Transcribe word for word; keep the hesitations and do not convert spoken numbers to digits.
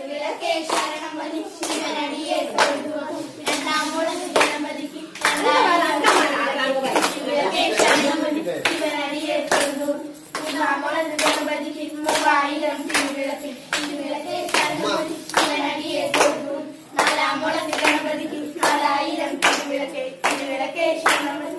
തിരുവിളക്കേ ശരണം മതി ശിവനടിയെ തൊഴുതു രണ്ടാം മുളക് ഗണപതിക്ക് തിരുവിളക്കേ ശരണം മതി ശിവനടിയെ തൊഴുതു മൂന്നാം മുളക് ഗണപതിക്ക് മൂവായിരം തിരുവിളക്ക് തിരുവിളക്കേ ശരണം മതി ശിവനടിയെ തൊഴുതു നാലാം മുളക് ഗണപതിക്ക് നാലായിരം തിരുവിളക്ക് തിരുവിളക്കേ ശരണം